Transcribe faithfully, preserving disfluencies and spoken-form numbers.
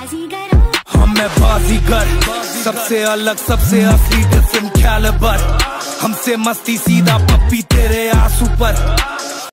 हम मैं बाजीगर, सबसे अलग सबसे असली डिफरेंट कैलिबर। हमसे मस्ती सीधा पप्पी तेरे आंसू पर।